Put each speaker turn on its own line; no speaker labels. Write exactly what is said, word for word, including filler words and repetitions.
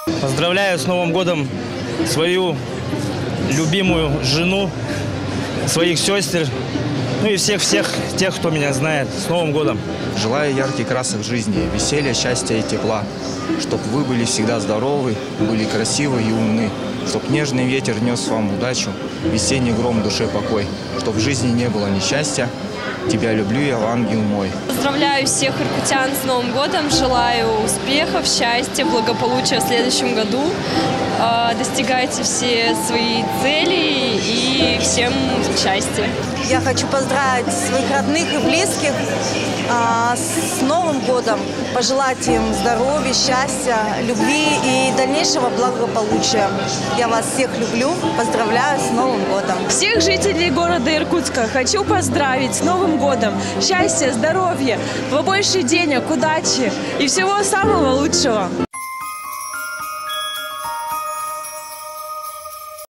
Поздравляю с Новым годом свою любимую жену, своих сестер, ну и всех-всех тех, кто меня знает. С Новым годом!
Желаю ярких красок жизни, веселья, счастья и тепла. Чтоб вы были всегда здоровы, были красивы и умны. Чтоб нежный ветер нес вам удачу, весенний гром в душе покой. Чтоб в жизни не было несчастья, тебя люблю я, ангел мой.
Поздравляю всех иркутян с Новым годом, желаю успехов, счастья, благополучия в следующем году. Достигайте все свои цели и всем счастья.
Я хочу поздравить своих родных и близких а, с Новым годом, пожелать им здоровья, счастья, любви и дальнейшего благополучия. Я вас всех люблю, поздравляю с Новым годом.
Всех жителей города Иркутска хочу поздравить с Новым годом. Счастья, здоровья, побольше денег, удачи и всего самого лучшего.